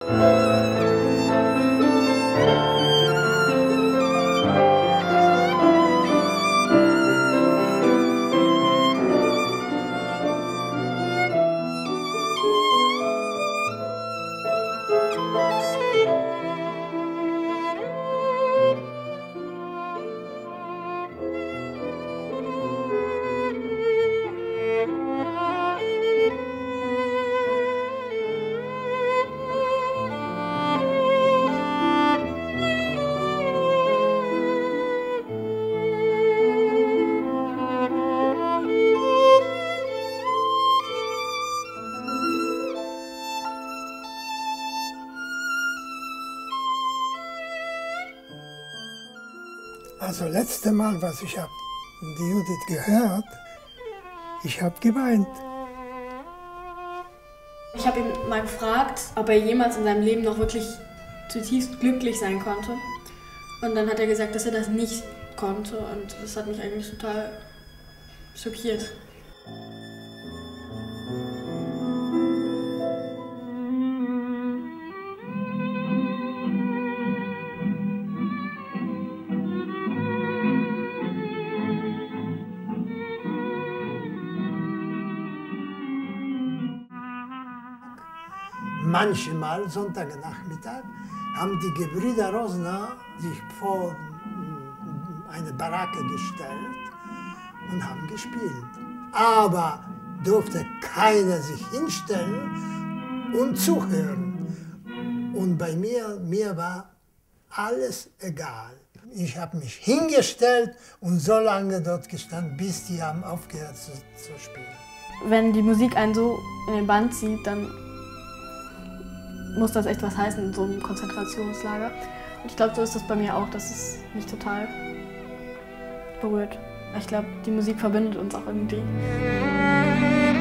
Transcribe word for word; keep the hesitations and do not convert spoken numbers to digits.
Also letzte Mal, was ich habe die Judith gehört, ich habe geweint. Ich habe ihn mal gefragt, ob er jemals in seinem Leben noch wirklich zutiefst glücklich sein konnte. Und dann hat er gesagt, dass er das nicht konnte, und das hat mich eigentlich total schockiert. Manchmal, Sonntagnachmittag, haben die Gebrüder Rosner sich vor eine Baracke gestellt und haben gespielt. Aber durfte keiner sich hinstellen und zuhören. Und bei mir, mir war alles egal. Ich habe mich hingestellt und so lange dort gestanden, bis die haben aufgehört zu, zu spielen. Wenn die Musik einen so in den Bann zieht, dann muss das echt was heißen in so einem Konzentrationslager. Und ich glaube, so ist das bei mir auch, dass es mich total berührt. Ich glaube, die Musik verbindet uns auch irgendwie.